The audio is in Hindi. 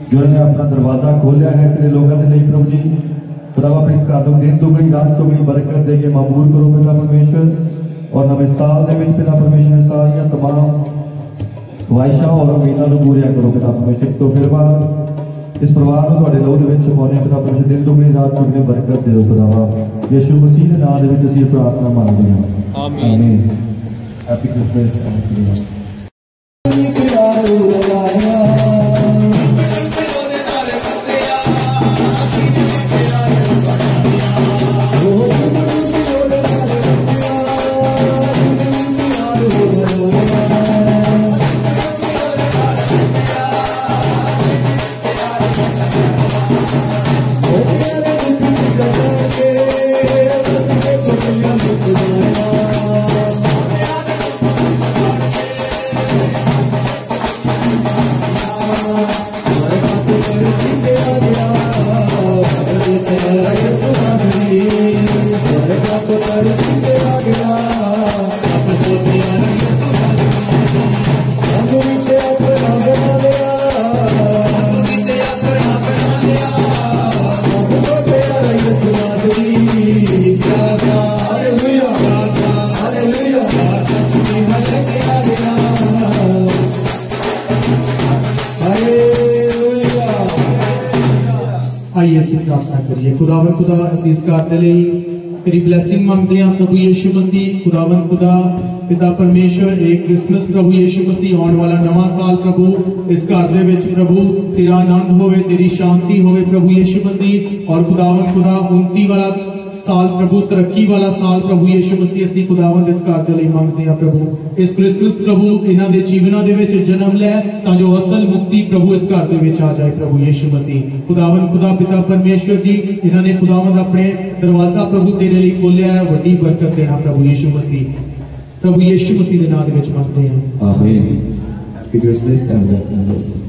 जिन्होंने अपना दरवाजा खोलिया है तेरे लोगों के लिए प्रभु जी। खुदावा इस घर को दिन दुगनी रात चौगनी बरकत दे के मामूर करो पिता परमेश्वर। और नवे साल के पिता परमेश्वर सारिया तमाम ख्वाहिशां और उम्मीदों को पूरिया करो पिता परमेश्वर। तो फिर बाद इस परिवार को तुहाडे लहू दे विच पाउने पिता परमेश्वर। दिन दुगनी रात चौगनी बरकत दे खुदावा यीशु मसीह के नाम दे विच असीं प्रार्थना मांगदे हां आमीन। Happy Christmas. आइए असीं प्रार्थना करिए। खुदावन खुदा असीं इस घर दे लई तेरी ब्लैसिंग मंगदे हां प्रभु यीशु मसीह। खुदावन खुदा पिता परमेश्वर एक क्रिसमस प्रभु यीशु मसीह आने वाला नवा साल प्रभु इस घर दे विच प्रभु तेरा आनंद होवे तेरी शांति होवे प्रभु यीशु मसीह। और खुदावन खुदा उन्नति वाला साल प्रभु तरक्की वाला साल प्रभु यीशु मसीह असीं खुदावन इस घर दे लई मंगदे हां प्रभु। इस क्रिसमस प्रभु इन्हां दे जीवनां दे विच जन्म लै तां जो असल मुक्ति प्रभु इस घर दे विच आ जाए प्रभु यीशु मसीह। खुदावन खुदा पिता परमेश्वर जी इन्हां ने खुदावन अपने दरवाजा प्रभु तेरे लिए खोलिया है वड्डी बरकत देना प्रभु यीशु मसीह। प्रभु यीशु मसीह दे नाम दे विच मंगदे हां आमीन। Happy Christmas.